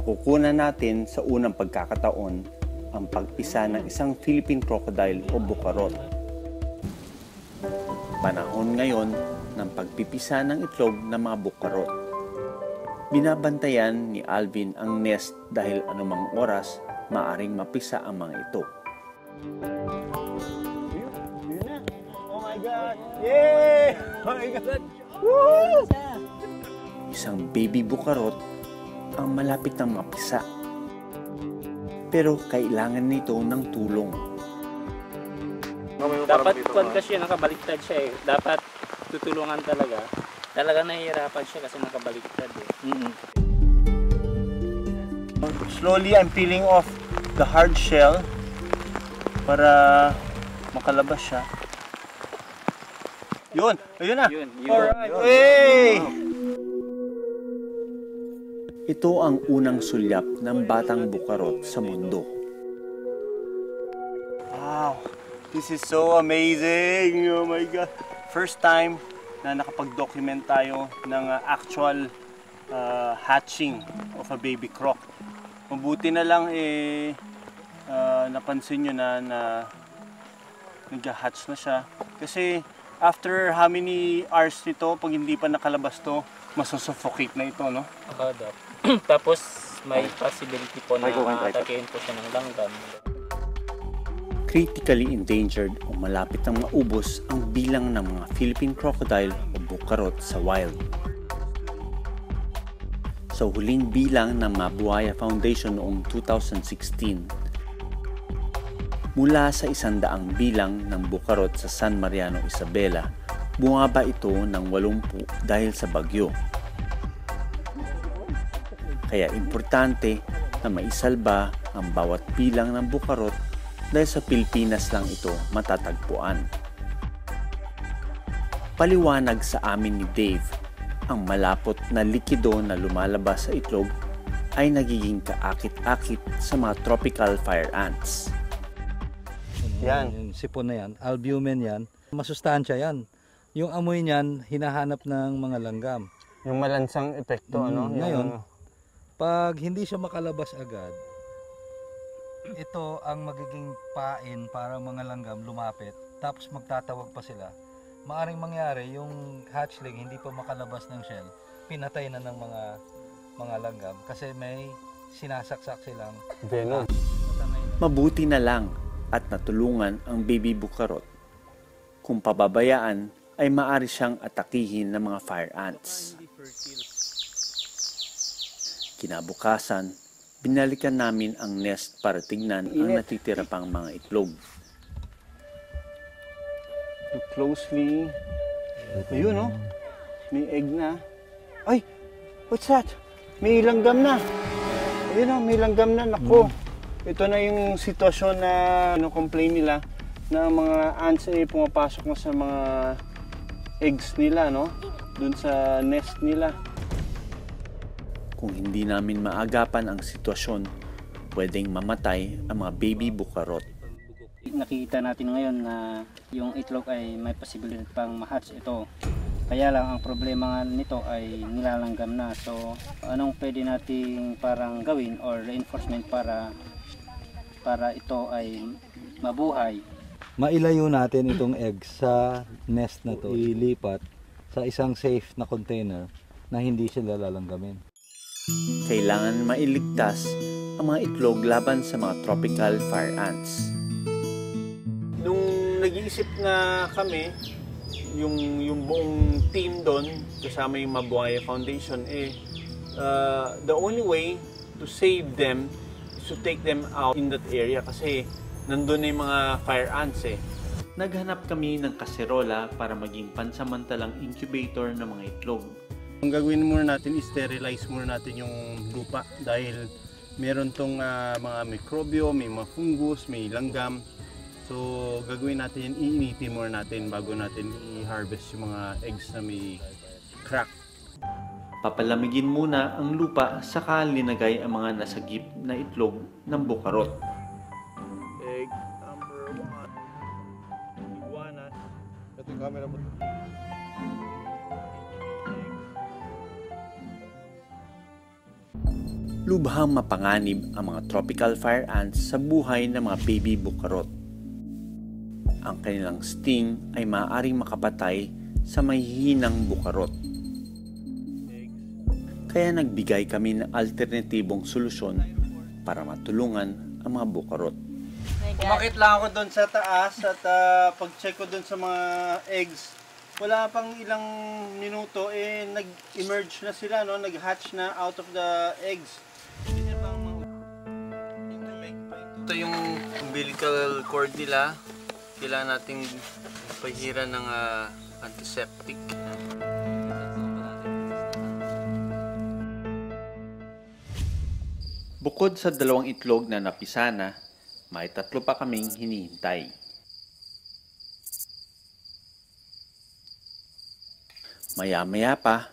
Kukunan natin sa unang pagkakataon ang pagpisa ng isang Philippine crocodile o bukarot. Panahon ngayon ng pagpipisa ng itlog ng mga bukarot. Binabantayan ni Alvin ang nest dahil anumang oras maaring mapisa ang mga ito. Oh my God! Yay! Oh my God! Woo! Isang baby bukarot ang malapit ng mapisa. Pero kailangan nito ng tulong. Dapat kuwan kasi nakabaliktad siya eh. Dapat tutulungan talaga. Talaga nahihirapan siya kasi nakabaliktad eh. Slowly I'm peeling off the hard shell para makalabas siya. Yun! Ayun na! Yun. Alright! Hey! Ito ang unang sulyap ng batang bukarot sa mundo. Wow! This is so amazing! Oh my God! First time na nakapag-document tayo ng actual hatching of a baby croc. Mabuti na lang napansin nyo na nag-hatch na siya. Kasi after how many hours nito, pag hindi pa nakalabas to, masusuffocate na ito, no? Tapos may possibility po na atakein po siya ng langgam. Critically endangered o malapit ng maubos ang bilang ng mga Philippine crocodile o bukarot sa wild. Sa huling bilang ng Mabuhaya Foundation noong 2016, mula sa 100 bilang ng bukarot sa San Mariano, Isabela, bumaba ito ng 80 dahil sa bagyo. Kaya importante na maisalba ang bawat bilang ng bukarot dahil sa Pilipinas lang ito matatagpuan. Paliwanag sa amin ni Dave, ang malapot na likido na lumalabas sa itlog ay nagiging kaakit-akit sa mga tropical fire ants. Yan. Yung sipon na yan, albumen yan, masustansya yan. Yung amoy niyan, hinahanap ng mga langgam. Yung malansang epekto, ano? Ngayon, pag hindi siya makalabas agad, ito ang magiging pain para mga langgam lumapit, tapos magtatawag pa sila. Maaring mangyari yung hatchling hindi pa makalabas ng shell, pinatay na ng mga langgam kasi may sinasaksak silang venom. Mabuti na lang at natulungan ang baby bukarot. Kung pababayaan ay maaari siyang atakihin ng mga fire ants. Kinabukasan, binalikan namin ang nest para tignan ang natitira pang mga itlog. Look closely. Ayun, no? May egg na. Ay! What's that? May langgam na. Ayun, no? May langgam na. Nako. Ito na yung sitwasyon na complain nila na mga ants ay pumapasok na sa mga eggs nila, no? Dun sa nest nila. Kung hindi namin maagapan ang sitwasyon, pwedeng mamatay ang mga baby bukarot. Nakikita natin ngayon na yung itlog ay may posibilidad pang ma-hatch ito. Kaya lang ang problema nito ay nilalanggam na. So anong pwede nating parang gawin or reinforcement para ito ay mabuhay? Mailayo natin itong egg sa nest na to, ilipat sa isang safe na container na hindi sila lalanggamin. Kailangan mailigtas ang mga itlog laban sa mga tropical fire ants. Nung nag-iisip na kami, yung buong team doon, kasama yung Mabuhaya Foundation, the only way to save them is to take them out in that area kasi nandun na yung mga fire ants eh. Naghanap kami ng kaserola para maging pansamantalang incubator ng mga itlog. Ang gagawin muna natin is sterilize muna natin yung lupa dahil meron tong mga mikrobyo, may mga fungus, may langgam. So gagawin natin yan, iinitin muna natin bago natin i-harvest yung mga eggs na may crack. Papalamigin muna ang lupa saka linagay ang mga nasagip na itlog ng bukarot. Egg number 1. Iguana. Ito yung camera mo. Lubhang mapanganib ang mga tropical fire ants sa buhay ng mga baby bukarot. Ang kanilang sting ay maaaring makapatay sa mahihinang bukarot. Kaya nagbigay kami ng alternatibong solusyon para matulungan ang mga bukarot. Umakit lang ako doon sa taas at pag-check ko doon sa mga eggs, wala pang ilang minuto nag-emerge na sila, no? Nag-hatch na out of the eggs. Ito yung umbilical cord nila. Kailangan nating pahiran ng antiseptic. Bukod sa 2 itlog na napisana, may 3 pa kaming hinihintay. Maya-maya pa,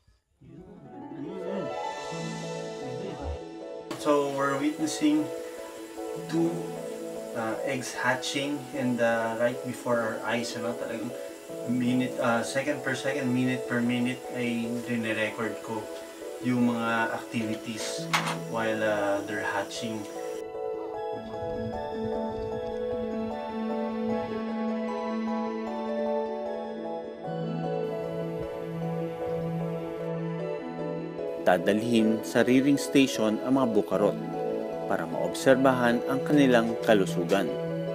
So we're witnessing 2 eggs hatching and right before our eyes, ano, talagang second per second, minute per minute ay dine-record ko yung mga activities while they're hatching. dadalhin sa rearing station ang mga bukarot para maobserbahan ang kanilang kalusugan.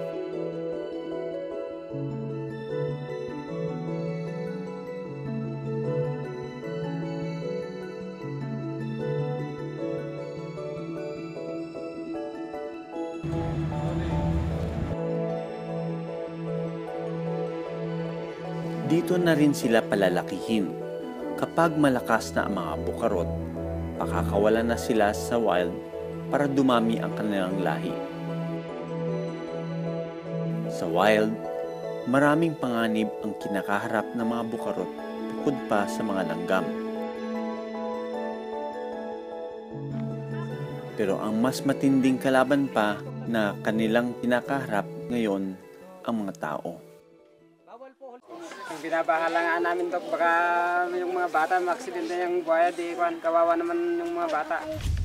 Dito na rin sila palalakihin. Kapag malakas na ang mga bukarot, pakakawalan na sila sa wild para dumami ang kanilang lahi. Sa wild, maraming panganib ang kinakaharap ng mga bukarot bukod pa sa mga langgam. Pero ang mas matinding kalaban pa na kanilang kinakaharap ngayon ang mga tao. Ang binabahalangaan namin, Dok, baka yung mga bata, maaksidente yung buhaya, di kawawa naman yung mga bata.